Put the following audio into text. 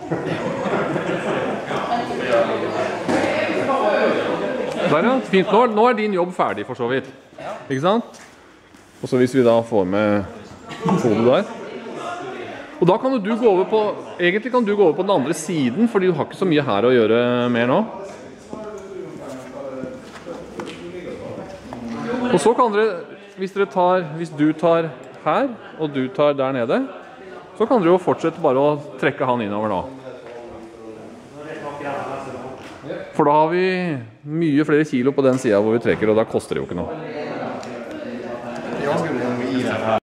Der ja, fint. Nå din jobb ferdig for så vidt. Ikke sant? Og så hvis vi da får med hodet der. Og da kan du gå over på, egentlig kan du gå over på den andre siden, fordi du har ikke så mye her å gjøre mer nå. Og så kan dere, hvis du tar her, og du tar der nede, så kan dere jo fortsette bare å trekke han innover nå. For da har vi mye flere kilo på den siden hvor vi trekker, og da koster det jo ikke noe.